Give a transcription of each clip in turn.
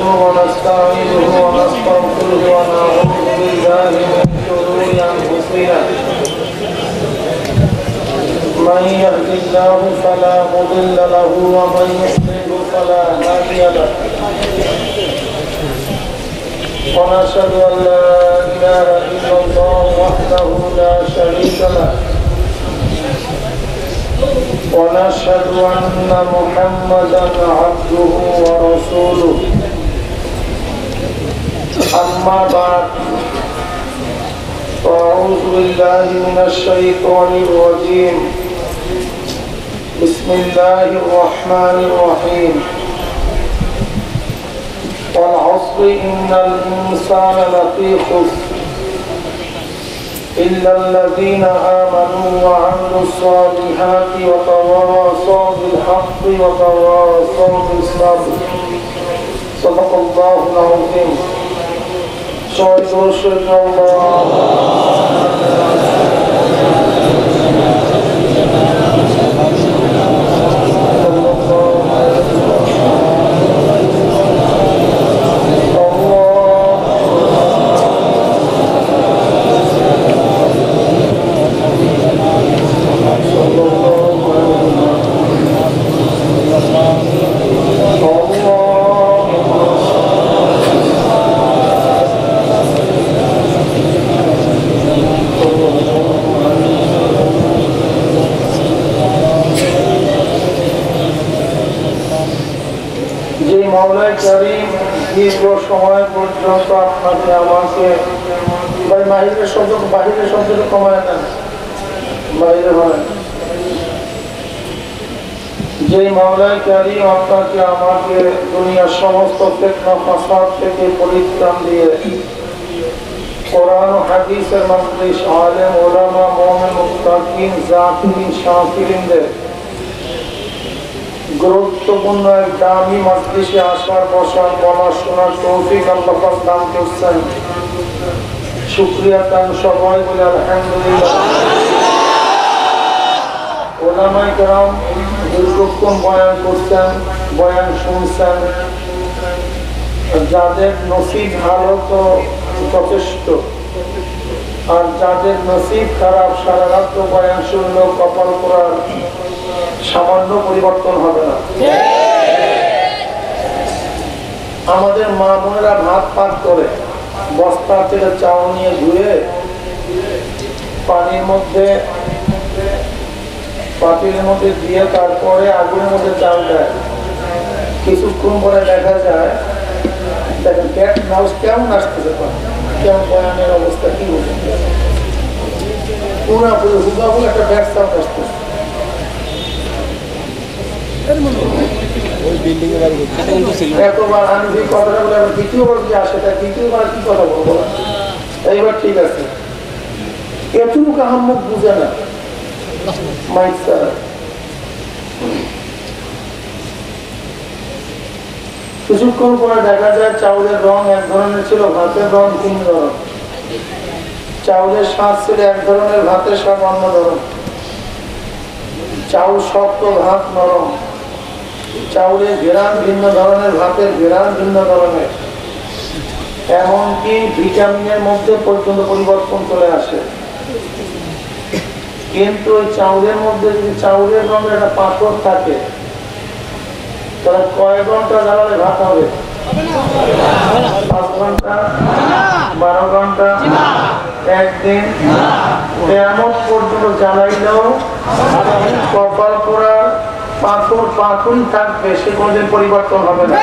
ونستعينه ونستغفره ونعوذ بالله من شرور أنفسنا من يهد الله فلا مضل له ومن يضلل فلا هادي له ونشهد أن لا إله إلا الله وحده لا شريك له ونشهد أن محمدا عبده ورسوله أما بعد فأعوذ بالله من الشيطان الرجيم بسم الله الرحمن الرحيم والعصر إن الإنسان لفي خسر إلا الذين آمنوا وعملوا الصالحات وتواصوا بالحق وتواصوا بالصبر صدق الله العظيم صدق الله দীর্ঘ সময় পর্যন্ত আপনাকে আমাকে বাহিরের শব্দ কমায় না বাইরে হয় যে মাওলায় কারীম আপনাকে আমাকে দুনিয়ার সমস্ত ফিতনা ফাসাদ থেকে পরিত্রাণ দিয়ে কোরআন ও হাদিসের মজলিস আলেম ওলামা মুমিন মুত্তাকিন জাকিরিন শাকিরিনদের গুরুত্বপূর্ণ এক দামি মজলিসে আসার বসার বলা শোনার তৌফিক আল্লাহ পাক দান করছেন শুকরিয়া তান সবাই বলে আলহামদুলিল্লাহ ওলামায়ে কেরাম দীর্ঘক্ষণ বয়ান করছেন বয়ান শুনছেন যাদের নসিব ভালো তো যথেষ্ট আর যাদের নসিব খারাপ সারা রাত বয়ান শুনলেও কপাল করার সামান্য পরিবর্তন হবে না আমাদের মা বোনেরা ভাত পাক করে বস্তা থেকে চাল নিয়ে ধুয়ে পানির মধ্যে পাতিলের মধ্যে দিয়ে তারপরে আগুনের মধ্যে চাল দেয় কিছুক্ষণ পরে দেখা যায় দেখেন ক্যাট মাউস কেমন আসতেছে কেমন বয়ানের অবস্থা কি বলছে পুরোপুরি হুবাহুব একটা ব্যাগ সাউন্ড আসতেছে এতবার আমি যে কথাটা বলে দ্বিতীয়বার যে আসে তার দ্বিতীয়বার কি কথা বলবো এইবার ঠিক আছে এতটুকু আহম্মক বুঝে না মাইক ছাড়া কিছুক্ষণ পরে দেখা যায় চাউলের রং এক ধরনের ছিল ভাতের রং তিন ধরনের চাউলের স্বাদ ছিল এক ধরনের ভাতের স্বাদ অন্য ধরনের চাউল শক্ত ভাত নরম চাউলের ঘেরান ভিন্ন ধরনের ভাতের ঘেরান ভিন্ন ধরনের এমনকি ভিটামিনের মধ্যে পর্যন্ত পরিবর্তন চলে আসে কিন্তু ওই চাউলের মধ্যে যদি চাউলের রঙের একটা পাথর থাকে তাহলে কয় ঘন্টা জ্বালালে ভাত হবে 5 ঘন্টা 12 ঘন্টা একদিন এমন পর্যন্ত জ্বালাইলেও কপাল পোড়া পাথরই থাকবে সে কোনদিন পরিবর্তন হবে না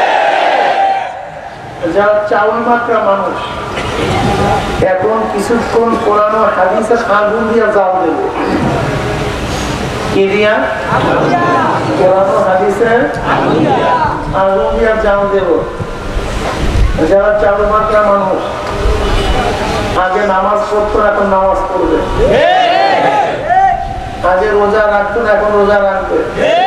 যারা চাউল মাত্রা মানুষ এখন কিছুক্ষণ কোরআন হাদিসের আগুন দিয়া জাল দেবে কি দিয়া কোরআন হাদিসের আগুন দিয়া জাল দেব যারা চাউল মাত্রা মানুষ আগে নামাজ পড়তো এখন নামাজ পড়বে আগে রোজা রাখতো না এখন রোজা রাখবে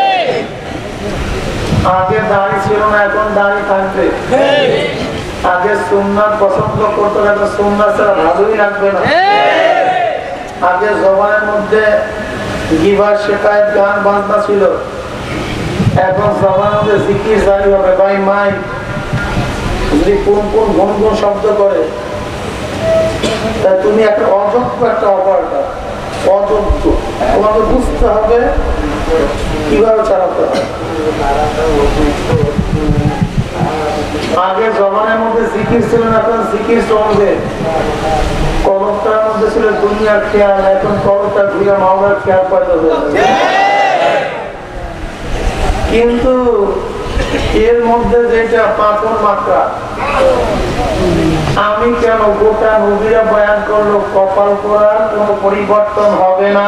আগে দাড়ি ছিল না এখন দাড়ি থাকবে আগে সুন্নাত পছন্দ করতো না এখন সুন্নাত ছাড়া ভালোই লাগবে না আগে জবানের মধ্যে গিবত শিকায়েত গান বাজনা ছিল এখন জবানের মধ্যে জিকির জারি হবে ভাই মাই যে কোন কোন গুনগুন শব্দ করে, তা তুমি একটা অযোগ্য একটা অপারেটর, অযোগ্য। তোমাকে বুঝতে হবে কিভাবে চালাতে হবে। আগে জমানের মধ্যে জিকির ছিল না, এখন জিকির চলবে। কলমটার মধ্যে ছিল দুনিয়ার খেয়াল, এখন কলমটা ঘুরে মাওলার খেয়াল পয়দা হয়েছে। কিন্তু এর মধ্যে যেটা পাপন মাত্রা, আমি কেন গোটা নবীরা বয়ান করলো কপাল করার কোন পরিবর্তন হবে না।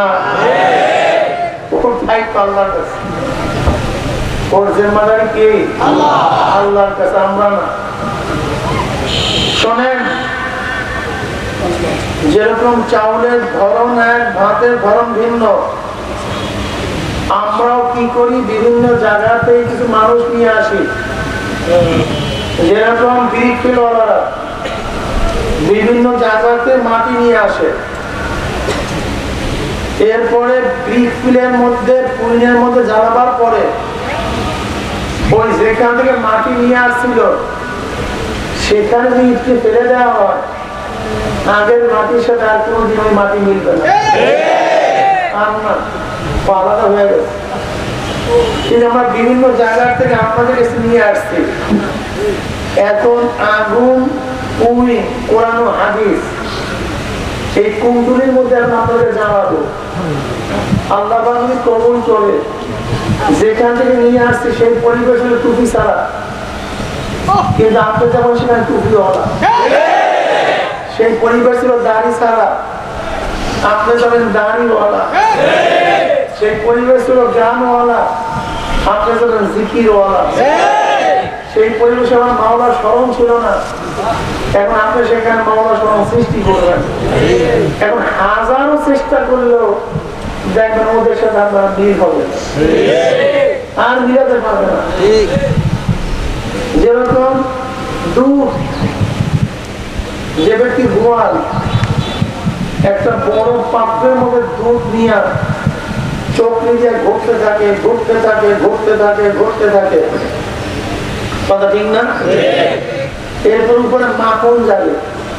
ওর দায়িত্ব আল্লাহর কাছে, ওর জিম্মাদারি কে? আল্লাহর কাছে, আমরা না। শোনেন, যেরকম চাউলের ধরন এক, ভাতের ধরন ভিন্ন, আমরাও কি করি, বিভিন্ন জায়গাতে কিছু মানুষ নিয়ে আসি। যেরকম বিরিফিলওয়ালারা বিভিন্ন জায়গাতে মাটি নিয়ে আসে, এরপরে বিরিফিলের মধ্যে পুইনের মধ্যে জ্বালাবার পরে ওই যেখান থেকে মাটি নিয়ে আসছিল সেখানে যদি ফেলে দেওয়া হয়, আগের মাটির সাথে আর কোনোদিন ওই মাটি মিলবে না, আর না, আলাদা হয়ে গেছে। কিন্তু আমরা বিভিন্ন জায়গা থেকে আপনাদের কাছে নিয়ে আসছি। এখন আগুন, পুই, কোরআন ও হাদিস, এই কুমতুলির মধ্যে আমরা আপনাদের জানাবো। আল্লাহ যদি কবুল করে, যেখান থেকে নিয়ে আসছি সেই পরিবেশ হলো টুপি ছাড়া, কিন্তু আপনি যেমন সেখানে টুপিওয়ালা। সেই পরিবেশ ছিল দাড়ি ছাড়া, আপনি যাবেন দাড়িওয়ালা। সেই পরিবেশ ছিল গানওয়ালা, আপনি যাবেন জিকিরওয়ালা। সেই পরিবেশে আমার মাওলার স্মরণ ছিল না, এখন আপনি সেখানে মাওলার স্মরণ সৃষ্টি করবেন। এখন হাজারো চেষ্টা করলেও দেখবেন ওদের সাথে আপনার মিল হবে, আর মিলাতে পারবে না। যেরকম দুধ, যে ব্যক্তি গোয়াল একটা বড় পাত্রের মধ্যে দুধ নিয়ে চোখ নিজে ঘুরতে থাকে, ঘুরতে থাকে, ঘুরতে থাকে, ঘুরতে থাকে, কথা ঠিক না? এরপর উপরে মাখন যাবে।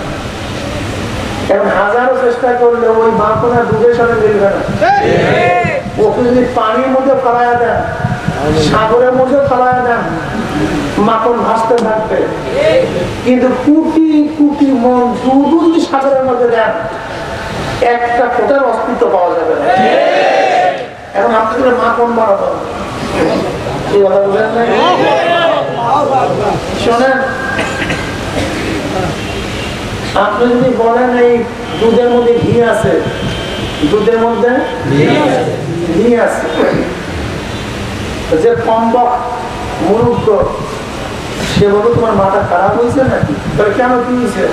এখন হাজারো চেষ্টা করলে ওই মাখন আর দুধের সাথে মিলবে না। ওকে যদি পানির মধ্যে ফেলাইয়া দেন, সাগরের মধ্যে ফেলাইয়া দেন, মাখন ভাসতে থাকবে। কিন্তু কোটি কোটি মন দুধ যদি সাগরের মধ্যে দেন, একটা ফোটার অস্তিত্ব পাওয়া যাবে না। এখন আপনি করে মাখন বাড়াতে হবে, এই কথা বলেন না? শোনেন, আপনি যদি বলেন এই দুধের মধ্যে ঘি আছে, দুধের মধ্যে ঘি আছে, যে কম্বক মূর্খ সে বলবো তোমার মাথা খারাপ হয়েছে নাকি? কেন কি হয়েছে?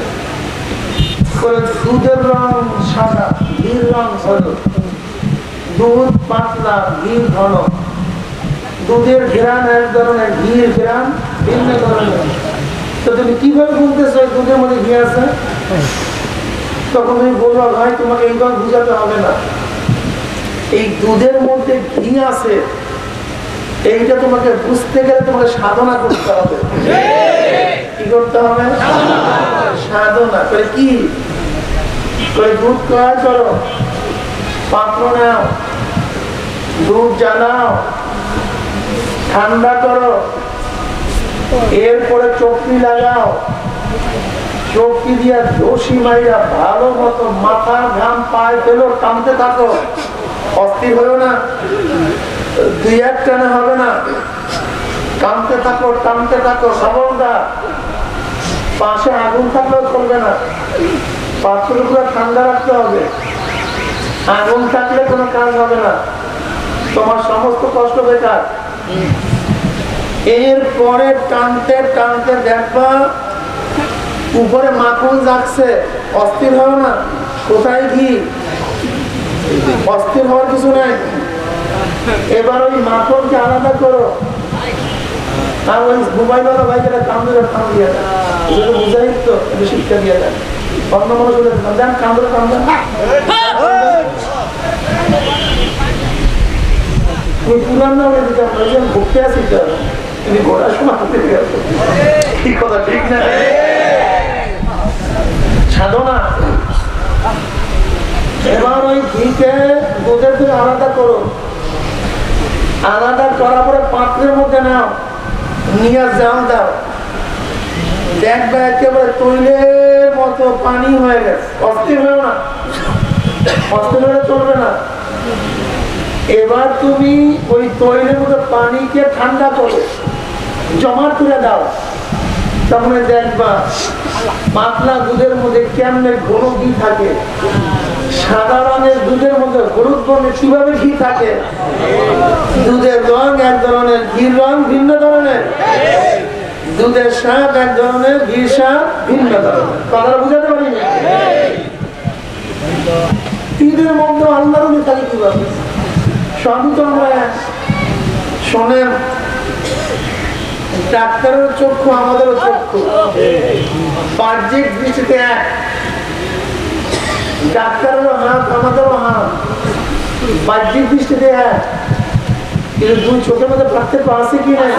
দুধের রং সাদা, ঘির রং হলুদ, দুধ পাতলা, ঘি ঘন, দুধের ঘেরান এক ধরনের, ঘির ঘেরান ভিন্ন ধরনের। তো তুমি কিভাবে বলতেছ দুধের মধ্যে ঘি আছে? তখন তুমি বলবো ভাই তোমাকে এইভাবে বুঝাতে হবে না, এই দুধের মধ্যে ঘি আছে এইটা তোমাকে বুঝতে গেলে তোমাকে সাধনা করতে হবে। কি করতে হবে? সাধনা করে। কি করে? দুধ ক্রয় করো, পাত্র নাও, দুধ জ্বালাও, ঠান্ডা করো, এরপরে চক্রি লাগাও, চক্রি দিয়া দোষী মাইরা ভালো মতো মাথার ঘাম পায়ে ফেলো, টানতে থাকো, অস্থির হলো না, দুই এক টানে হবে না, টানতে থাকো, টানতে থাকো। খবরদার পাশে আগুন থাকলেও চলবে না, পাত্রের উপরে ঠান্ডা রাখতে হবে। আগুন থাকলে কোনো কাজ হবে না, তোমার সমস্ত কষ্ট বেকার। এরপরে টানতে টানতে দেখবা উপরে মাখন যাচ্ছে, অস্থির হবে না। কোথায় ঘি? অস্থির হওয়ার কিছু নাই। এবার ওই মাখনকে আলাদা করো, আর ওই মোবাইল ওয়ালা ভাই যেটা কান্দরে কান দিয়ে দেয়, বুঝাই তো একটু শিক্ষা দিয়ে দেয়। অন্য মানুষ দেন কান্দরে কান্দে, পুরান না দিতে ঘুরতে আসি, তুমি ঘোরার সময় ঠিক কথা ঠিক না? সাধনা। এবার ওই ঘিকে দুধের থেকে আলাদা করো, আলাদা করার পরে পাত্রের মধ্যে নাও, নিয়ে জাল দাও, দেখবে একেবারে তৈলের মতো পানি হয়ে গেছে। অস্থির হয়েও না, অস্থির হলে চলবে না। এবার তুমি ওই তৈলের মতো পানিকে ঠান্ডা করে জমা করে দাও, তখন দেখবা পাতলা দুধের মধ্যে কেমনে ঘন ঘি থাকে, সাদা রঙের দুধের মধ্যে হলুদ বর্ণের কিভাবে ঘি থাকে। দুধের রং এক ধরনের, ঘির রং ভিন্ন ধরনের, দুধের স্বাদ এক ধরনের, ঘির স্বাদ ভিন্ন ধরনের। কথাটা বুঝাতে পারি না? ঈদের মধ্যে আল্লাহর রঙে থাকে কিভাবে, সবই তো আমরা শোনেন। ডাক্তারের চক্ষু আমাদেরও চক্ষু, বাহ্যিক দৃষ্টিতে এক, ডাক্তারেরও হাত আমাদেরও হাত, বাহ্যিক দৃষ্টিতে এক, কিন্তু দুই চোখের মধ্যে পার্থক্য আছে কি না?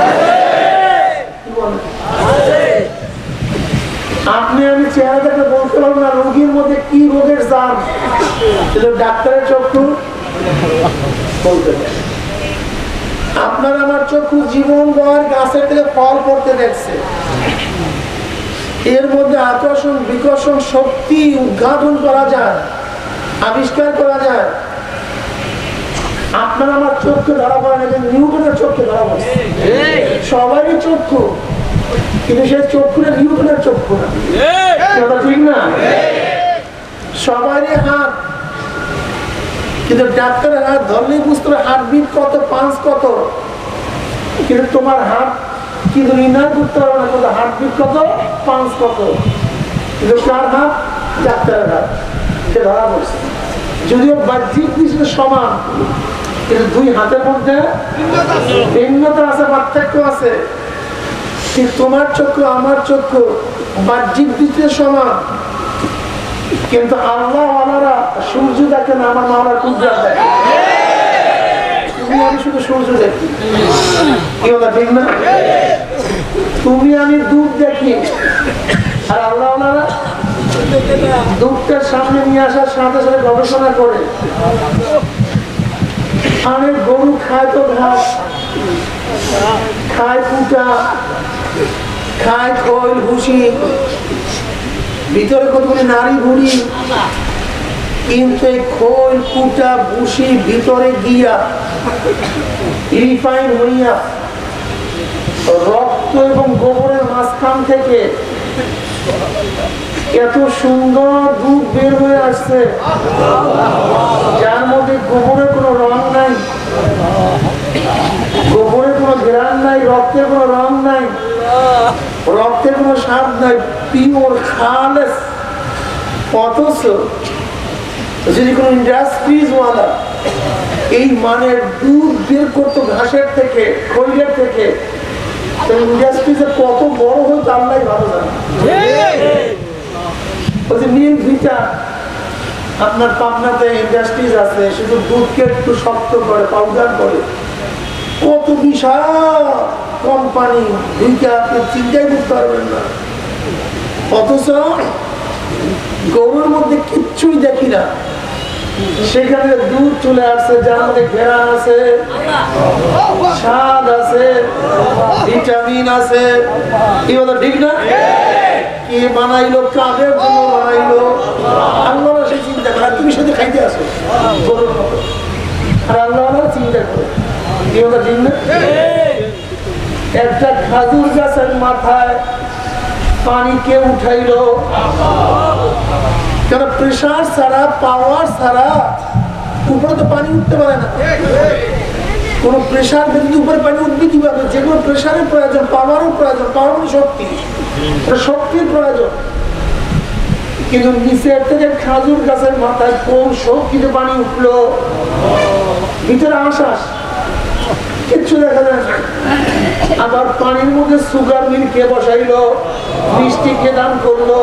আপনি আমি চেহারা দেখে বলতে পারবো না রোগীর মধ্যে কি রোগের জাম, কিন্তু ডাক্তারের চক্ষু বলতে পারে। আপনার আমার চক্ষু জীবন ভর গাছের থেকে ফল পড়তে দেখছে, এর মধ্যে আকর্ষণ বিকর্ষণ শক্তি উদ্ঘাটন করা যায়, আবিষ্কার করা যায়। আপনার আমার চোখকে ধরা পড়ে না, নিউটনের চোখকে ধরা পড়ে। সবারই চক্ষু, কিন্তু সে চক্ষু না নিউটনের চক্ষু না, ঠিক না? সবারই হাত, কিন্তু ডাক্তারের হাত ধরলেই বুঝতে হবে হার্টবিট কত, পাঁচ কত, কিন্তু তোমার হাত কিন্তু নির্ণয় করতে পারবে না কত হার্টবিট কত, পাঁচ কত। কিন্তু কার হাত? ডাক্তারের হাত, সে ধরা পড়ছে। যদিও বাহ্যিক দৃষ্টিতে সমান, কিন্তু দুই হাতের মধ্যে ভিন্নতা আছে, পার্থক্য আছে। কিন্তু তোমার চক্ষু আমার চক্ষু বাহ্যিক দৃষ্টিতে সমান, কিন্তু আল্লাহ ওয়ালারা সূর্য দেখে না, আমার মাওলার কুদরত দেখে। তুমি আমি শুধু সূর্য দেখি, কি বলা ঠিক না? তুমি আমি দুধ দেখি, আর আল্লাহ ওয়ালারা দুধটার সামনে নিয়ে আসার সাথে সাথে গবেষণা করে। অনেক গরু খায় তো ঘাস, খায় কুটা, খায় খোল ভুসি, ভিতরে কতগুলি নারী ভুড়ি, কিন্তু এই খোল কুটা ভুসি ভিতরে গিয়া রিফাইন হইয়া রক্ত এবং গোবরের মাঝখান থেকে এত সুন্দর দুধ বের হয়ে আসছে, যার মধ্যে গোবরের কোনো রং নাই, গোবরের কোনো ঘ্রাণ নাই, রক্তের কোনো রং নাই, রক্তের কোনো স্বাদ নাই, পিওর খালেস। অথচ যদি কোনো ইন্ডাস্ট্রিজ ওয়ালা এই মানের দুধ বের করতো ঘাসের থেকে, খৈলের থেকে, ইন্ডাস্ট্রিজে কত বড় হতো আল্লাহ ভালো জানে। নীল ভিটা আপনার পাবনাতে ইন্ডাস্ট্রিজ আছে, শুধু দুধকে একটু শক্ত করে পাউডার করে, কত বিশাল কোম্পানি, দুইটা আপনি চিন্তাই করতে পারবেন না। অথচ গরুর মধ্যে কিচ্ছুই দেখি না, সেখানে দুধ চলে আসছে, যার মধ্যে ঘেরা আছে, স্বাদ আছে, ভিটামিন আছে, কি বলো ঠিক না? কি বানাইলো, কাদের জন্য বানাইলো, আল্লাহ সেই চিন্তা করে। তুমি সাথে খাইতে আসো গরুর মতো, আর আল্লাহ চিন্তা করে, কি বলো ঠিক না? একটা খাজুর গাছের মাথায় পানি কে উঠাইলো? কারণ প্রেশার ছাড়া, পাওয়ার ছাড়া উপরে তো পানি উঠতে পারে না। কোন প্রেশার যদি উপরে পানি উঠবে কিভাবে? যেগুলো প্রেশারের প্রয়োজন, পাওয়ারও প্রয়োজন, পাওয়ার মানে শক্তি, শক্তির প্রয়োজন। কিন্তু নিচের থেকে খাজুর গাছের মাথায় কোন শক্তিতে পানি উঠলো? ভিতরে আশ্বাস কিচ্ছু দেখা যায় না। আবার পানির মধ্যে সুগার মিল কে বসাইলো, মিষ্টি কে দান করলো,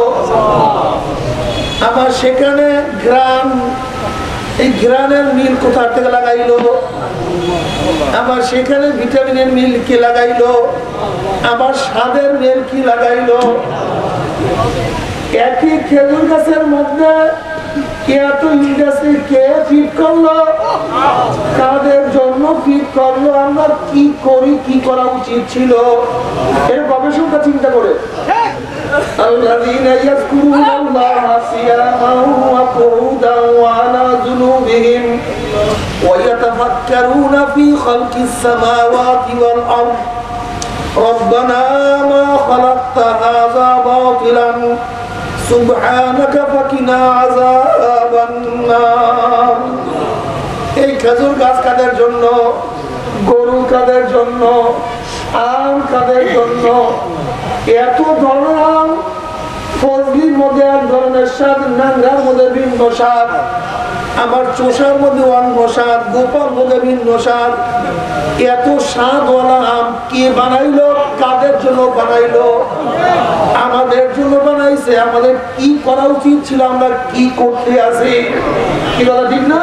আবার সেখানে ঘ্রাণ, এই ঘ্রাণের মিল কোথা থেকে লাগাইলো, আবার সেখানে ভিটামিনের মিল কে লাগাইলো, আবার স্বাদের মিল কি লাগাইলো। একই খেজুর গাছের মধ্যে এত ইন্ডাস্ট্রি কে ফিট করলো, কাদের জন্য ফিট করলো, আমরা কি করি, কি করা উচিত ছিল, এর গবেষণা চিন্তা করে। الذين يذكرون الله قياما وقعودا وعلى جنوبهم ويتفكرون في خلق السماوات والأرض ربنا ما خلقت هذا باطلا سبحانك فقنا عذاب النار। এই খেজুর গাছ কাদের জন্য, গরু কাদের জন্য, আম কাদের জন্য, এত ধরনের আম, ফজলির মধ্যে এক ধরনের স্বাদ, নাঙ্গার মধ্যে ভিন্ন স্বাদ, আমার চোষার মধ্যে অন্য স্বাদ, গোপাল মধ্যে ভিন্ন স্বাদ, এত স্বাদওয়ালা আম কে বানাইলো, কাদের জন্য বানাইলো? আমাদের জন্য বানাইছে। আমাদের কি করা উচিত ছিল, আমরা কি করতে আছি? কি কথা ঠিক না?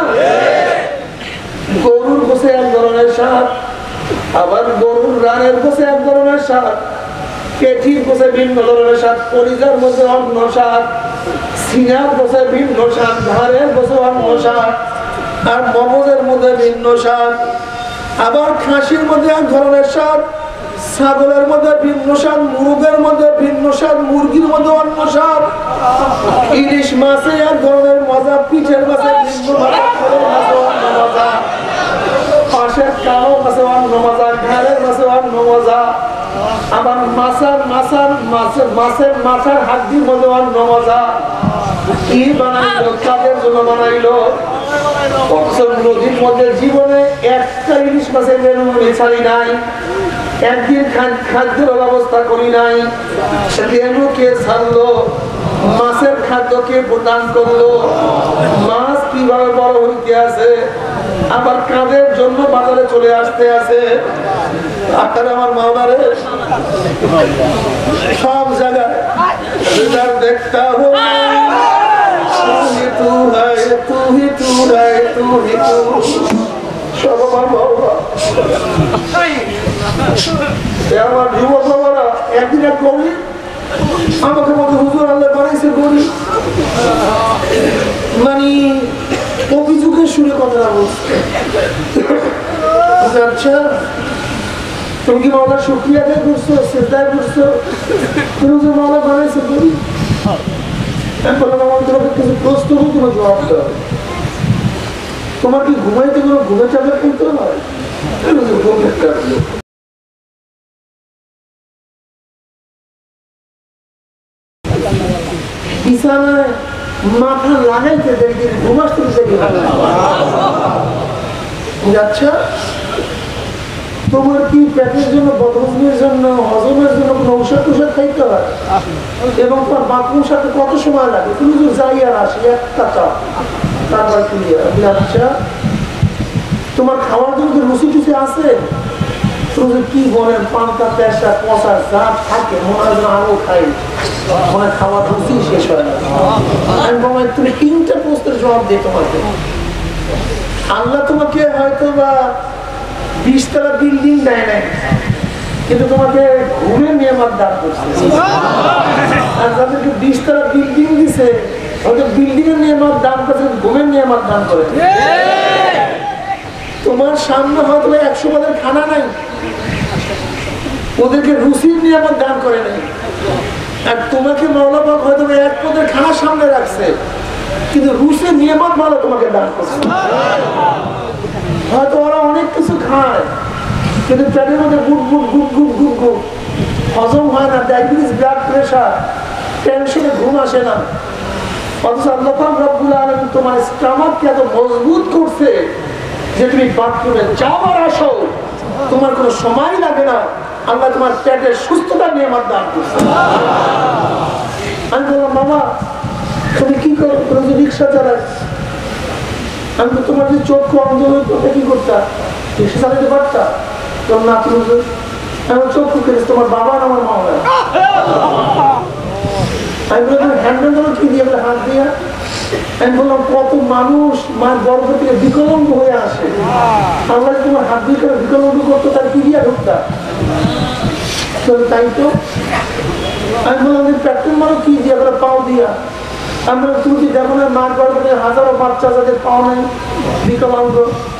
গরুর গোশে এক ধরনের স্বাদ, আবার গরুর রানের গোশে এক ধরনের স্বাদ, পেটির গোশে ভিন্ন ধরনের স্বাদ, কলিজার গোশে অন্য স্বাদ, সিনার গোশে ভিন্ন স্বাদ, ঘাড়ের গোশে অন্য স্বাদ, আর মগজের মধ্যে ভিন্ন স্বাদ, আবার খাসির মধ্যে এক ধরনের স্বাদ, ছাগলের মধ্যে ভিন্ন স্বাদ, মুরগের মধ্যে ভিন্ন স্বাদ, মুরগির মধ্যে অন্য স্বাদ, ইলিশ মাছে এক ধরনের মজা, পিঠের মাছে ভিন্ন মজা, পাশের কালো মাছে অন্য মজা, ঘাড়ের মাছে অন্য মজা, আবার মাছের মাথার হাড্ডির মধ্যে অন্য মজা। কি বানাইলো, কাদের জন্য বানাইলো? নদীর মধ্যে জীবনে একটা ইলিশ মাছের রেণু ছাড়ি নাই, একদিন খাদ্যের ব্যবস্থা করি নাই, রেণু কে ছাড়লো, মাছের খাদ্য কে প্রদান করলো, মাছ কিভাবে বড় হইতে আছে, আবার কাদের জন্য বাজারে চলে আসতে আছে। আপনার আমার মাওলারে সব জায়গায় দেখতা হো তু হি তু সব আমার বাবা। আমার যুবক বাবারা একদিন এক করি আমাকে বলতে, হুজুর আল্লাহ বানাইছে করি, মানে অভিযোগের সুরে কথা বলছে। আচ্ছা, তুমি কি মাওলার শুকরিয়া আদায় করছো, সেজদায় করছো? তুমি যে মাওলা বানাইছে করি, কিছু প্রশ্ন কোনো জবাব দাও। তোমার কি ঘুমাইতে কোনো ঘুমে চাপে করতে হয়? বিছানায় মাথা লাগাইতে দেখি ঘুম আসতে যাচ্ছে। তোমার কি পেটের জন্য, বদহজমের জন্য, হজমের জন্য কোনো ঔষধ টুষধ খাইতে হয়? এবং তোমার বাথরুমের সাথে কত সময় লাগে? তুমি যদি যাই আর আসি একটা চাপ, তারপর ক্লিয়ার। আচ্ছা, তোমার খাওয়ার জন্য রুচি টুচি আছে? তুমি কি বলেন, পান্তা পেশা পচা যা থাকে মনে হয় যেন আরো খাই, মানে খাওয়ার রুচি শেষ হয় না। আমি বললাম তুমি তিনটা প্রশ্নের জবাব দিই তোমাকে। আল্লাহ তোমাকে হয়তো বা 20 তলা বিল্ডিং দেয় নাই, কিন্তু তোমাকে ঘুরে নিয়ামত দান করছে। আর যাদেরকে 20 তলা বিল্ডিং দিছে, হয়তো বিল্ডিং এর নিয়ামত দান করছে, ঘুমের নিয়ামত দান করে। তোমার সামনে হয়তো 100 পদের খানা নাই, ওদেরকে রুচির নিয়ামত দান করে নাই। আর তোমাকে মাওলা পাক হয়তো 1 পদের খানা সামনে রাখছে, কিন্তু রুচির নিয়ামত ভালো তোমাকে দান করছে। হয়তো ওরা অনেক কিছু খায়, কিন্তু পেটের মধ্যে গুট গুট গুট গুট গুট গুট হজম হয় না, ডায়াবেটিস, ব্লাড প্রেশার, টেনশনে ঘুম আসে না। অথচ আল্লাহ পাক রব্বুল আলামিন তোমার স্টমাককে এত মজবুত করছে যে তুমি বাথরুমে যাও আর আসো, তোমার কোনো সময় লাগে না। আল্লাহ তোমার পেটের সুস্থতা নিয়ামত দান করছে। আমি বললাম, বাবা তুমি কি করো? তুমি রিক্সা চালাস। আমি তো তোমার যে চক্ষু অন্ধ হয়ে কি করতা, রিক্সা চালাতে পারতা? না, তুমি আমার চক্ষু কেটেছে, তোমার বাবা আর আমার মা হয়। আমি বললাম হ্যান্ডেল করো কি দিয়ে? হাত দিয়া। আমি বললাম কত মানুষ মার গর্ভ থেকে বিকলঙ্গ হয়ে আসে, আমরা তোমার হাত দিয়ে করে বিকলঙ্গ করতো, তার কি দিয়া ঢুকতা? তাই তো আমি বললাম প্যাট্রোল মারো কি দিয়া করে পাও দিয়া। আমরা তুমি কি দেখো না মার গর্ভে হাজারো বাচ্চা যাদের পাও নেই বিকলাঙ্গ,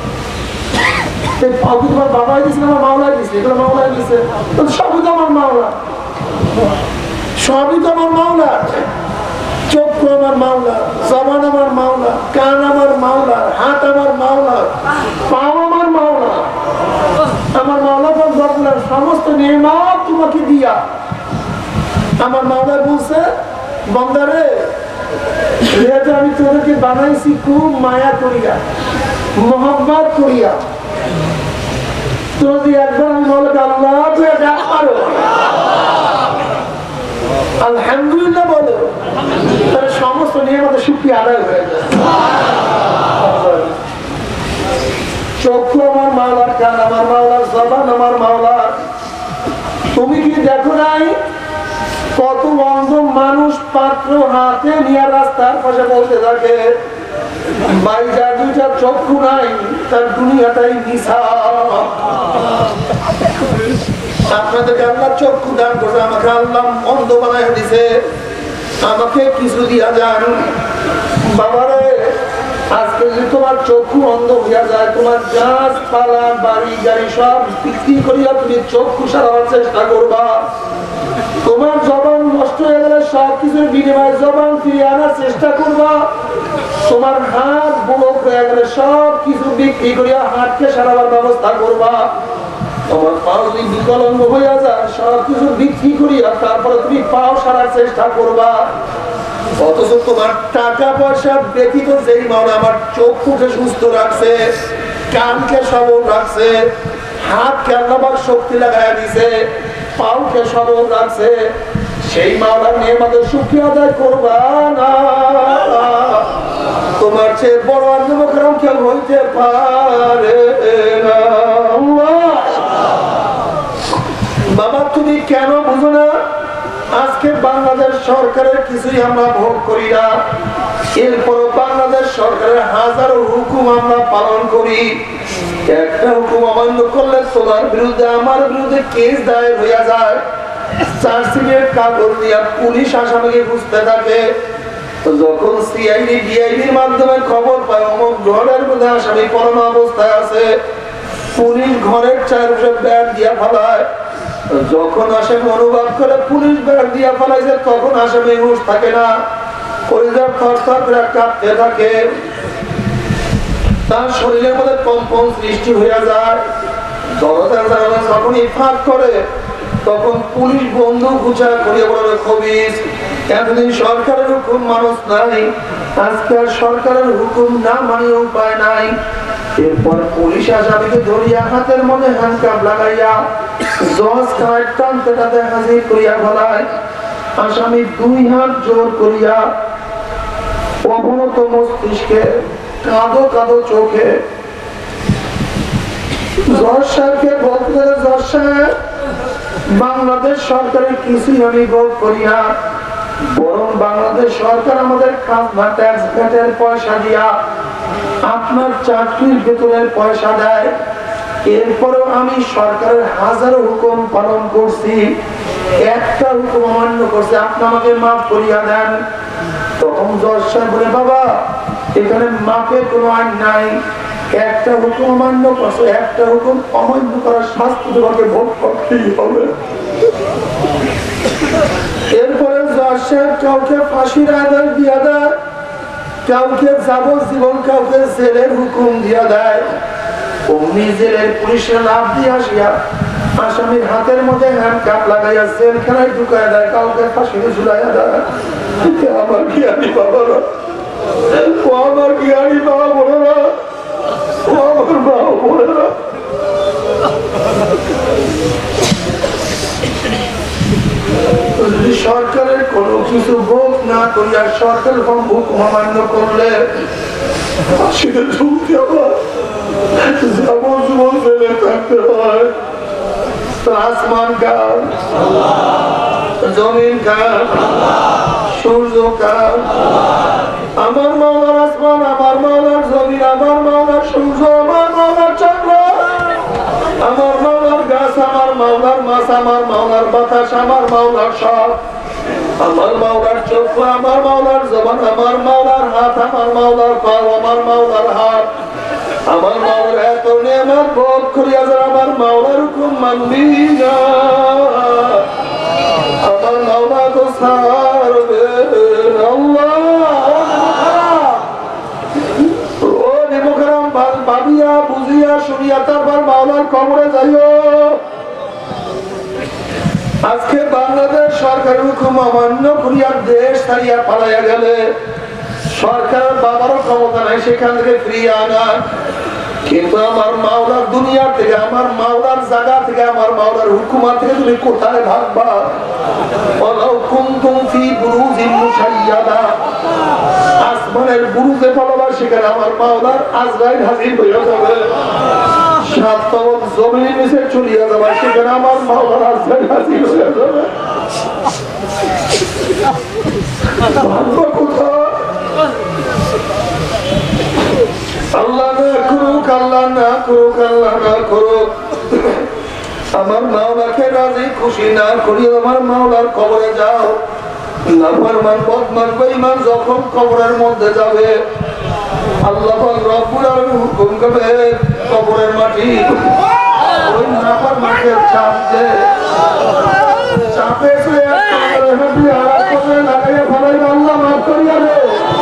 পাও কি তোমার বাবাই দিচ্ছে আমার মাওলাই দিচ্ছে? এগুলো মাওলাই দিচ্ছে, সবই তো আমার মাওলা, সবই তো আমার মাওলা। চক্ষু আমার মাওলা, জবান আমার মাওলা, কান আমার মাওলা, হাত আমার মাওলা, পাও আমার মাওলা। আমার মাওলা বললেন সমস্ত নিয়ামত তোমাকে দিয়া। আমার মাওলা বলছে বন্দারে যেহেতু আমি তোদেরকে বানাইছি খুব মায়া করিয়া, মোহাম্মত করিয়া, তো যদি একবার আমি মাওলাকে আল্লাহ তুই ডাক পারো, আলহামদুলিল্লাহ বলো, তাহলে সমস্ত নিয়ামতের শুকরিয়া আদায় হয়ে যায়। চক্ষু আমার মাওলার, কান আমার মাওলার, জবান আমার মাওলার। তুমি কি দেখো নাই কত অন্ধ মানুষ পাত্র হাতে নিয়ে রাস্তার পাশে বলতে থাকে ভাই যার দুইটা চক্ষু নাই তার দুনিয়াটাই মিছা। আপনাদেরকে আল্লাহ চক্ষু দান করছে, আমাকে আল্লাহ অন্ধ বানায় দিছে, আমাকে কিছু দিয়া যান। বাবারে আজকে যদি তোমার চক্ষু অন্ধ হইয়া যায়, তোমার গাছপালা বাড়ি গাড়ি সব বিক্রি করিয়া তুমি চক্ষু সারাবার চেষ্টা করবা। তোমার জবান নষ্ট হয়ে গেলে সব কিছুর বিনিময়ে জবান ফিরিয়ে আনার চেষ্টা করবা। তোমার হাত ব্লক হয়ে গেলে সব কিছু বিক্রি করিয়া হাতকে সারাবার ব্যবস্থা করবা। তোমার পাও যদি বিকলাঙ্গ হইয়া যায় সব কিছু বিক্রি করিয়া তারপরে তুমি পাও সারার চেষ্টা করবা। অথচ তোমার টাকা পয়সা ব্যতীত যেই মাওলা আমার চক্ষুকে সুস্থ রাখছে, কানকে সবল রাখছে, হাতকে আল্লাহ শক্তি লাগাইয়া দিছে, পাওকে সবল রাখছে, সেই মাওলার নিয়ামতের শুকরিয়া আদায় করবা না। তোমার চেয়ে বড় আল্লাহ কেউ হইতে পারে না। বাবা তুমি কেন বুঝো না? আজকে বাংলাদেশ সরকারের কিছুই আমরা ভোগ করি না, এরপরও বাংলাদেশ সরকারের হাজারো হুকুম আমরা পালন করি। একটা হুকুম অমান্য করলে তোমার বিরুদ্ধে আমার বিরুদ্ধে কেস দায়ের হইয়া যায়, চার্জশিটের কাগজ দিয়া পুলিশ আসামিকে খুঁজতে থাকে। যখন সিআইডি ডিআইডির মাধ্যমে খবর পায় অমুক ঘরের মধ্যে আসামি পড়ানো অবস্থায় আছে, পুলিশ ঘরের চারপাশে ব্যাট দিয়া ফেলায়। যখন আসামি অনুভব করে পুলিশ ব্যাট দিয়া ফেলাইছে তখন আসামি হুঁশ থাকে না, পরিবার থরথর করে কাঁপতে থাকে, তার শরীরের মধ্যে কম্পন সৃষ্টি হয়ে যায়। দরজা জানালা যখনই ফাঁক করে তখন পুলিশ বন্দুক উঁচা করিয়ে বলে খবিস এতদিন সরকারের হুকুম মানুষ নাই, আজকে আর সরকারের হুকুম না মানে উপায় নাই। এরপর পুলিশ আসামিকে ধরিয়া হাতের মধ্যে হ্যান্ডকাপ লাগাইয়া জজ খানায় টানতে টানতে হাজির করিয়া ফেলায়। আসামি দুই হাত জোর করিয়া অবনত মস্তিষ্কে কাঁদো কাঁদো চোখে জজ সাহেবকে বলতে গেলে, জজ সাহেব বাংলাদেশ সরকারের কিছুই আমি ভোগ করি না, বরং বাংলাদেশ সরকার আমাদের খাজনা ট্যাক্স ভ্যাটের পয়সা দিয়া আপনার চাকরির বেতনের পয়সা দেয়, এরপরেও আমি সরকারের হাজারো হুকুম পালন করছি, একটা হুকুম অমান্য করছে, আপনি আমাকে মাফ করিয়া দেন। তখন জজ সাহেব বলে বাবা এখানে মাফের কোনো আইন নাই, একটা হুকুম অমান্য করছো, একটা হুকুম অমান্য করার শাস্তি তোমাকে ভোগ করতেই হবে। এরপরে জজ সাহেব কাউকে ফাঁসির আদেশ দিয়া দেয়, কাউকে যাবজ্জীবন, কাউকে জেলের হুকুম দিয়া দেয়। অমনি জেলের পুলিশের লাভ দিয়ে আসিয়া আসামির হাতের মধ্যে হ্যান্ডকাপ লাগাইয়া জেলখানায় ঢুকাইয়া দেয়, কাউকে ফাঁসিতে ঝুলাইয়া দেয়। আমার জ্ঞানী বাবারা, ও আমার জ্ঞানী বাবা বোনেরা, ও আমার মা বোনেরা, যদি সরকারের কোনো কিছু ভোগ না করিয়া সরকারের হুকুম অমান্য করলে ফাঁসিতে ঝুলতে হয়, যাবজ্জীবন জেলে থাকতে হয়। আসমান কার, জমিন কার, সূর্য কার? আমার মাওলার আসমান, আমার মাওলার জমিন, আমার মাওলার সূর্য, আমার মাওলার চন্দ্র, আমার মাওলার গাছ, আমার মাওলার মাছ, আমার মাওলার বাতাস, আমার মাওলার সব। আমার মাওলার চক্ষু, আমার মাওলার জবান, আমার মাওলার হাত, আমার মাওলার পা, আমার মাওলার হাত, আমার মাওলার এত নেয়ামত ভোগ করিয়া যারা আমার মাওলার হুকুম মানবি না, আমার মাওলা তো ছাড়বে আল্লাহ। ও নেমকরাম ভাবিয়া বুঝিয়া শুনিয়া তারপর মাওলার কবরে যাইও। আজকে বাংলাদেশ সরকারের হুকুম অমান্য করিয়া দেশ ছাড়িয়া পালাইয়া গেলে সরকার বাবারও ক্ষমতা নাই সেখান থেকে ফিরিয়ে আনা, কিন্তু আমার মাওলার দুনিয়া থেকে, আমার মাওলার জায়গা থেকে, আমার মাওলার হুকুমা থেকে তুমি কোথায় ভাববা? আসমানের বুরুজে পালাবা, সেখানে আমার মাওলার আজরাইল হাজির হইয়া যাবে। সাত তবক জমির নিচে চলিয়া যাবে, সেখানে আমার মাওলার আজরাইল হাজির হইয়া যাবে। ভাববা কোথায়? আল্লাহ না করুক, আল্লাহ না করুক, আল্লাহ না করুক, আমার মাওলাকে রাজি খুশি না করিয়ে আমার মাওলার কবরে যাও। নাফরমান বদমান বেঈমান যখন কবরের মধ্যে যাবে, আল্লাহ পাক রব্বুল আলামিন হুকুম করবে কবরের মাটি ওই নাফরমানকে চাপ দে, চাপে শুয়ে লাগাইয়া ফেলাইবে, আল্লাহ মাফ করিয়া দে।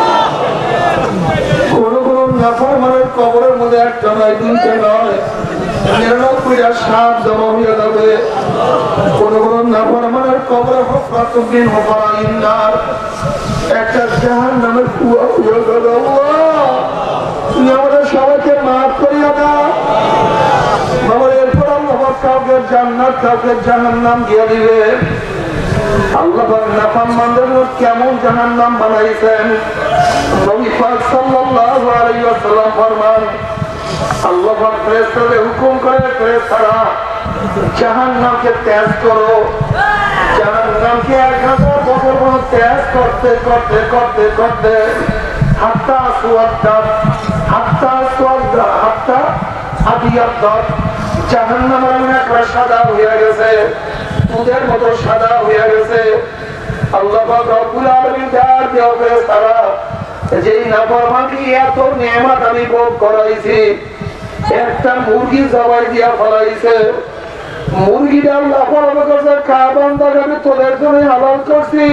নাফরমানের কবরের মধ্যে একটা নয়, দুইটা নয়, 99টা সাপ জমা হইয়া যাবে। কোন কোন নাফরমানের কবরে হফরাতুবিন হফরাইন্নার, একটা জাহান্নামের কুয়া হইয়া গেল। আল্লাহ তুমি আমাদের সবাইকে মাফ করিয়া দাও বাবা। এরপর আল্লাহ কাউকে জান্নাত, কাউকে জাহান্নাম দিয়ে দিবে। আল্লাহ নাফরমানদের কেমন জাহান্নাম বানাইছেন নবী পাক সাল্লাল্লাহু আলাইহি ওয়াসাল্লাম ফরমান, আল্লাহ পাক ফেরেশতাদের হুকুম করে, ফেরেশতারা জাহান্নামকে ত্যাগ করো। জাহান্নামকে 1000 বছর পর্যন্ত ত্যাগ করতে করতে করতে করতে হাত্তা সুয়াদ্দাত, হাত্তা সুয়াদ্দা, হাত্তা আবিয়াদ্দাত, জাহান্নামের একটা সাদা হয়ে গেছে, দুধের মতো সাদা হয়ে গেছে। আল্লাহ পাক রব্বুল আলামিন ডাক দেওয়া ফেরেশতারা, যেই নাফরমানকে এত নেয়ামত আমি ভোগ করাইছি, একটা মুরগি জবাই দিয়া ফলাইছে, মুরগিটা আল্লাহ ফলানো করছে, খাবান্দাকে আমি তোদের জন্য হালাল করছি।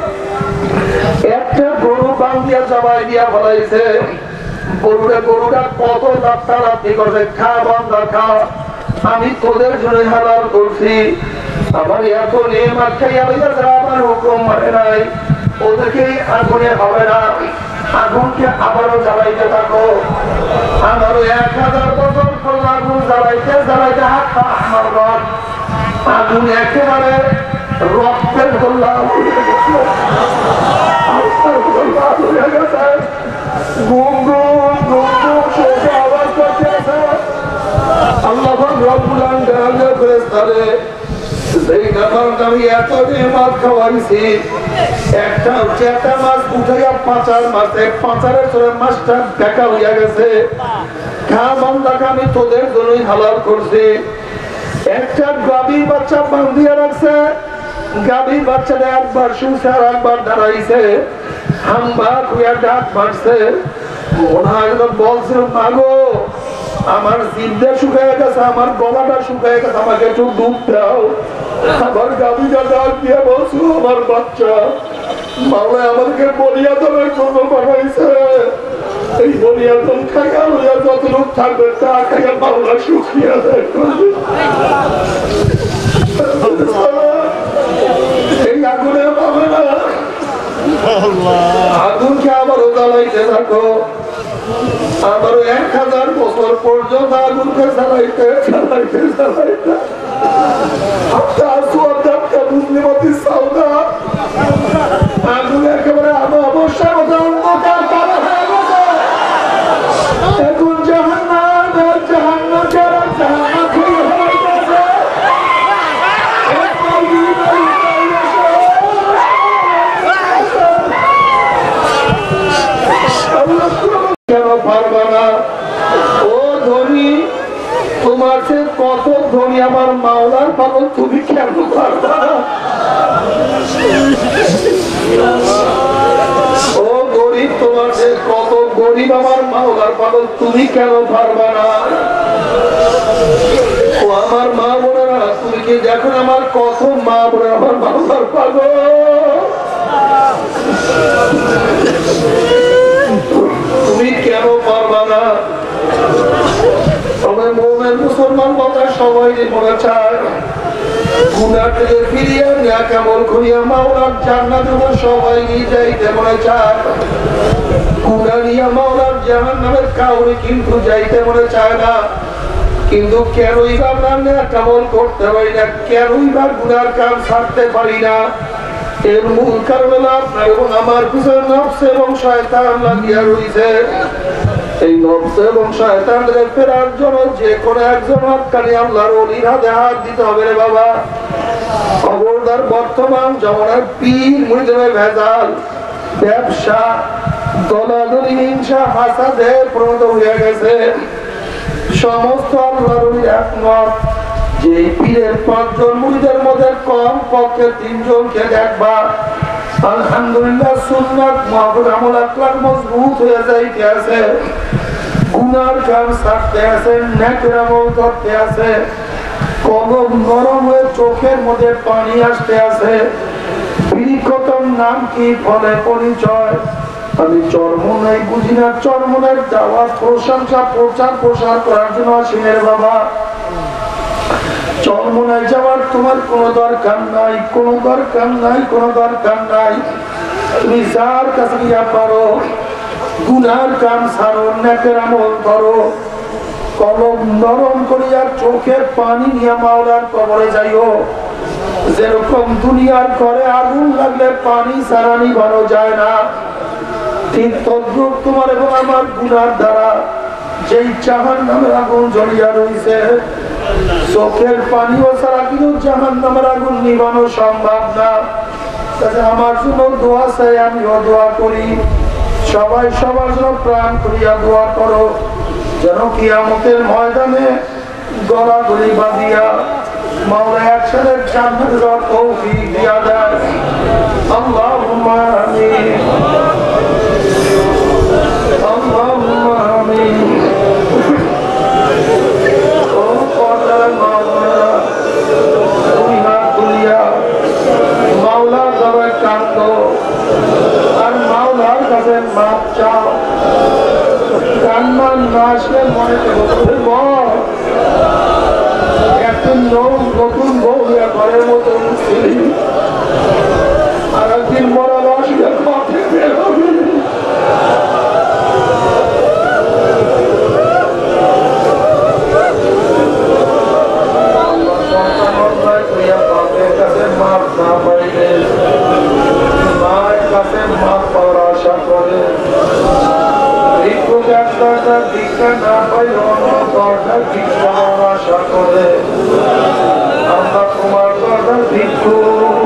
একটা গরু বান দিয়া জবাই দিয়া ফলাইছে, গরুটা কত লাফটা লাফি করছে, খা বান্দা খা, আমি তোদের জন্য হালাল করছি। আমার এত নেয়ামত খাইয়া আমার হুকুম মানে নাই, ওদেরকে আগুনে হবে না, আগুনকে আবারও জ্বালাইতে থাকো। আমারও 1000 বছর পর আগুন জ্বালাইতে জ্বালাইতে হাত পা আমার রথ, আগুন একেবারে রক্তের গোল্লা হয়ে গেছে, ঘুম ঘুম ঘুম ঘুম শেষে আওয়াজ করতেছে। আল্লাহ রব্বুল আলামিন ফেরেশতারে যেই নাফরমানকে আমি এত নেয়ামত খাওয়াইছি, একটা চেতা মাছ উঠাইয়া পাঁচার মাছে, পাঁচারের চরে মাছটা দেখা হইয়া গেছে, খা বান্দাকে আমি তোদের জন্যই হালাল করছি। একটা গাভীর বাচ্চা বান্ধিয়া রাখছে, গাভীর বাচ্চাটা একবার শুনছে আর একবার দাঁড়াইছে, হাম্বা খুঁয়া ডাক মারছে, মনে হয় বলছে মাগো আমার জিভটা শুকায় গেছে, আমার গলাটা শুকায় গেছে, আমাকে একটু দুধ দাও। আমার গাভীটা ডাক দিয়ে বলছো, আমার বাচ্চা মাওলা আমাদেরকে বলিয়াদমের জন্য বানাইছে, এই বলিয়াদম খাইয়া লইয়া যতটুক থাকবে তা খাইয়া মাওলা শুকিয়ে দেয়। এই আগুনে পাবে না, আগুনকে আবারও জ্বালাইতে থাকো, আবারও 1000 বছর পর্যন্ত আগুনকে জ্বালাইতে জ্বালাইতে জ্বালাইতে আগুন একেবারে অবশ্যই অন্ধকার কালো হয়ে গেছে। এখন জাহান্নাম আর জাহান্নাম যারা জাহান্নাম হয়ে গেছে, কেন পারবা না? ও ধনী, তোমার সে কত ধনী আমার মাওলার পাগল, তুমি কেন পারবা না? পাগল, তুমি কেন পারবা না? ও আমার মা বোনেরা, তুমি কি দেখো আমার কত মা বোনেরা আমার বাবার পাগল। তুমি কেন পারবা না? তবে মুমিন মুসলমান বাবা সবাই মনে চায় গুনাহ থেকে ফিরিয়ে নেক আমল করিয়া মাওলার জান্নাতে সবাই যাইতে মনে চায়। গুনাহ নিয়ে মাওলার জাহান্নামের কাউরে কিন্তু যাইতে মনে চায় না। কিন্তু কেনই বা আমরা নেক আমল করতে পারি না, কেনই বা গুনার কাজ ছাড়তে পারি না? এর মূল কারণ হলো আপনার এবং আমার পিছনে নফস এবং শয়তান লাগিয়া রয়েছে। এই নফস এবং শয়তানদের ফেরার জন্য যে কোনো একজন হক্কানি আল্লাহর ওলির হাতে হাত দিতে হবে রে বাবা। খবরদার, বর্তমান জমানার পীর মুরিদের ভেজাল, ব্যবসা, দলাদলি, হিংসা, হাসাদে প্রবণত হয়ে গেছে। সমস্ত আল্লাহর ওলির একমত যে পীরের 5 জন মুরিদের মধ্যে কম পক্ষে 3 জনকে দেখবা আলহামদুলিল্লাহ সুন্নাত মুআবুদ আমল আকলাক মজবুত হয়ে যাইতে আছে, গুনার কাজ ছাড়তে আছে, নেকের আমল করতে আছে, কলম নরম হয়ে চোখের মধ্যে পানি আসতে আছে। বিরিকতম নাম কি, ফলে পরিচয়। আমি চরমনাই বুঝি না, চরমনার দাওয়াত প্রশংসা প্রচার প্রসার করার জন্য আসিনের বাবা। চরমনায় যাওয়ার তোমার কোনো দরকার নাই, কোনো দরকার নাই, কোনো দরকার নাই। তুমি যার কাছে গিয়া পারো গুনার কাম ছাড়ো, নেকের আমল করো, কলম নরম করিয়া চোখের পানি নিয়ে মাওলার কবরে যাইও। যেরকম দুনিয়ার ঘরে আগুন লাগলে পানি ছাড়া নিভানো যায় না, ঠিক তদ্রুপ তোমার এবং আমার গুনার দ্বারা যেই জাহান্নামের আগুন জ্বলিয়া রয়েছে, চোখের পানিও ছাড়া কিন্তু জাহান্নামের আগুন নিভানো সম্ভব না। আমার জন্য দোয়া চাই, আমিও দোয়া করি, সবাই সবার জন্য প্রাণ করিয়া দোয়া করো, যেন কিয়ামতের ময়দানে গলাগলি বাঁধিয়া মাওলা একসাথে জান্নাতে যাওয়ার তৌফিক দিয়া দেয়। আল্লাহুম্মা আমিন, আল্লাহুম্মা আমিন। ও পর্দার মাওলানা, তুমি হাত তুলিয়া মাওলার দরবারে কাঁদো আর মাওলার কাছে মাপ চাও। কান্না না আসলে মনে একদিন নতুন বউ ঘরের মতো আর একদিন মরা বাসিয়া পথে বের হবে। মায়ের কাছে মাপ পাওয়ার আশা করে, ভিক্ষা না পাই ভিক্ষা আশা করে, আমরা তোমার কথা ভিক্ষু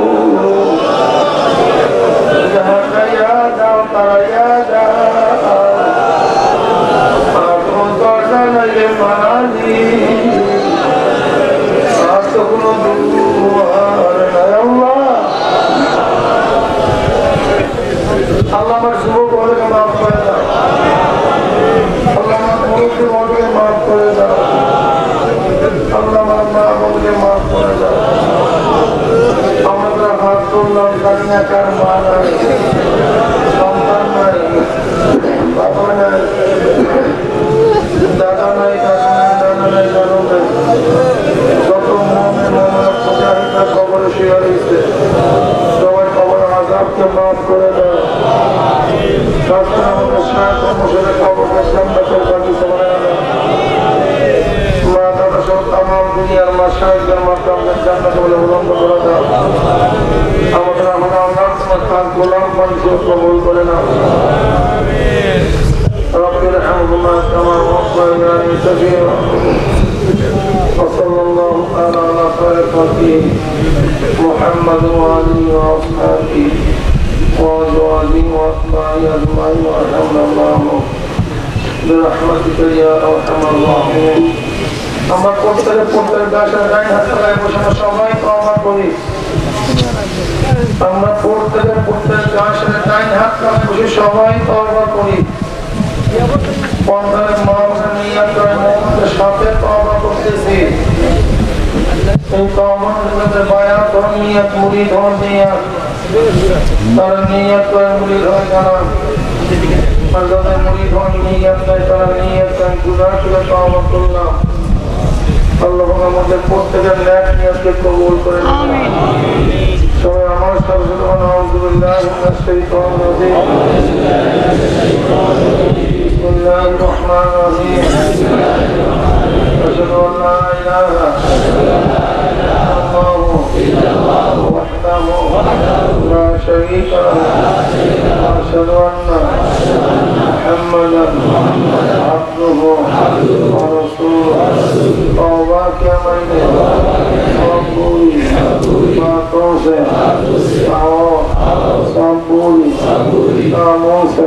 যাও তারাইয়া যাও, আর তোমার দরজা নাইলে মানি, আর তো কোনো দুয়ার নাই। আল্লাহ আমার যুবক বলে মাফ করে দাও, আল্লাহ আমার মুরব্বী বলে মাফ করে দাও, আল্লাহ আমার মা বলে মাফ করে দাও। আমরা হাত তুললাম, জানি না কার মা নাই, সন্তান নাই, বাবা নাই, দাদা নাই, দাদা নাই, দাদা নাই, দাদা নাই, যত মনে মনে পূজারিতা কবরে শুয়ে রয়েছে, সবাই কবর আযাবকে মাফ করে দাও। আমাদের সাথে কবরের জান্নাতের বাগিচা বানায় দাও। মা দাদা সব তামাম দুনিয়ার মাশায়েখদের মাকামদের জান্নাতে বলে উলঙ্গ করে দাও। আমাদের আল্লাহ তোমার খাস গোলাম মানুষকে কবুল করে নাও। رب ارحمهما كما ربياني صغيرا وصلى الله تعالى على خير خلقه محمد وآله وأصحابه وأزواجه وأتباعه أجمعين وارحمنا الله برحمتك يا أرحم الراحمين। আমরা প্রত্যেকের গাছের গায়ে হাত লাগাই বসে সবাই তওবা করি। আমরা প্রত্যেকের গাছের গায়ে হাত লাগাই বসে সবাই তওবা করি। পন্থারে মহাপুরের নিয়াত করে মোহাম্মদের সাথে তওবা করতেছি। এই তওবার জগতে বায়াত ধর নিয়াত, মুরিদ হওয়ার নিয়াত, তারা নিয়াত করে মুরিদ হয়ে জানান। আর যাদের মুরিদ হওয়ার নিয়াত নেই তারা নিয়াত করেন গুনাহ করে তওবা করলাম। আল্লাহ আমাদের প্রত্যেকের নেক নিয়াতকে কবুল করে নিন। সবাই আমার সাথে সাথে আউযুবিল্লাহি মিনাশ শাইতানির রাজীম। বিসমিল্লাহির রহমানির রহিম। আশহাদু আল লা ইলাহা ইল্লাল্লাহু ওয়াহদাহু লা শারীকা লাহু ওয়া আশহাদু আন্না মুহাম্মাদান আবদুহু ওয়া রাসূলুহু। তওবা কিয়া মাইনে সব पूरी बातों से आओ सब पूरी कामों से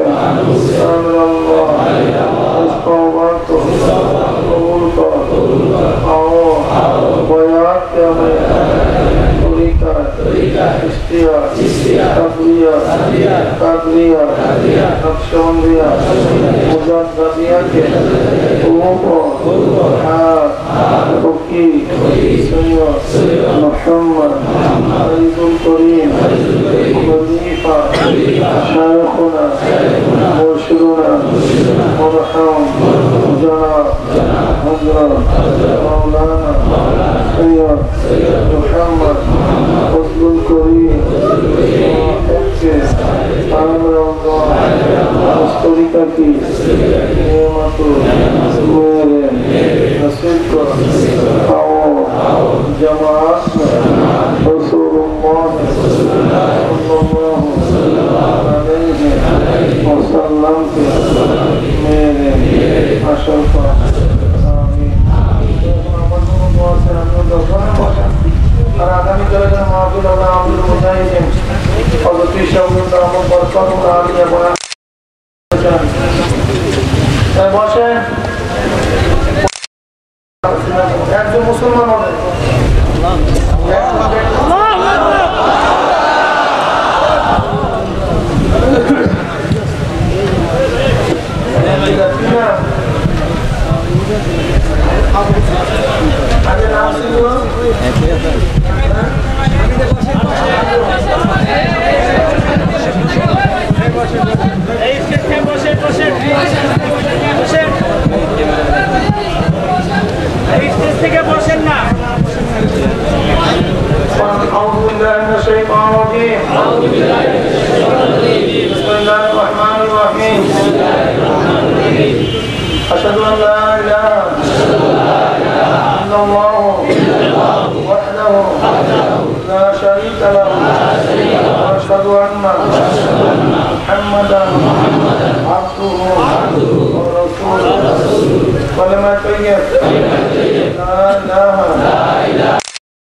इस तौबा को कबूल कर आओ बयात के हमें तरीका इख्तियार तकरिया नक्शबंदिया मुजद्दिया के रुकी محمد فيضل كريم خليفة شيخنا مرشدنا مرحوم جناب حضرت مولانا سيد محمد فيضل كريم آمر الله مسترika की नेमतों मेरे नसीब को आओ जमात में रसूलुल्लाह सल्लल्लाहु अलैहि वसल्लम के मेरे अशर पर आमीन। और आगामी कल महफिल होगा अब्दुल मुजाहिदीन और दूसरी शब्द हम बरकत और आलिया बयान বসে একজন মুসলমান হবে আগে নাম ছিল أشهد أن لا إله إلا الله وحده لا شريك له وأشهد أن محمدا عبده ورسوله كلمة طيبة لا إله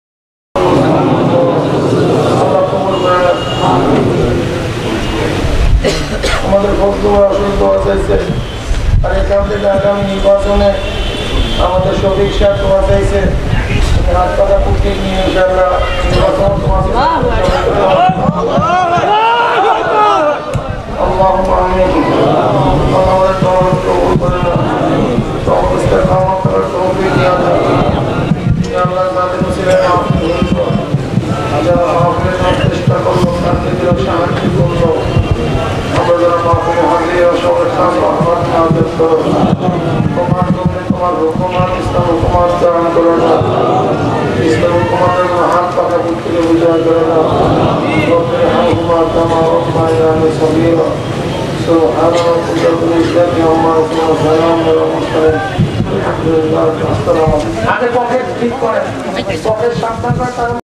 আমাদের বক্তব্য আসলে দোয়া চাইছে আর এখান থেকে আগামী নির্বাচনে আমাদের শফিক সাহেব দোয়া চাইছে হাত পাতা পুঁটি নিয়ে ইনশাআল্লাহ নির্বাচন আল্লাহুম্মা আমিন। আমাদের দোয়া কবুল করে নাও, সমস্ত কাম করার তৌফিক দিয়া দাও। ইয়া আল্লাহ তাদের মুসলিম মাহফিল যারা মাহফিলের চেষ্টা করলো তাদেরকে সাহায্য করলো আমরা যারা মাহফিলে হাজির সবাই খাস রহমত নাযিল করো। তোমার জন্য তোমার হুকুমান ইসলাম হুকুমান দান করো না, ইসলাম হুকুমানের হাত পাকা বুঝতে বুঝা করে না। রব্বে হামহুমা কামা রব্বায়ানি সগীরা সুবহান রাব্বিকা রাব্বিল ইজ্জাতি আম্মা ইয়াসিফুন ওয়া সালামুন আলাল মুরসালিন আলহামদুলিল্লাহি রাব্বিল আলামিন। আগে পকেট ঠিক করেন, পকেট সাবধান করে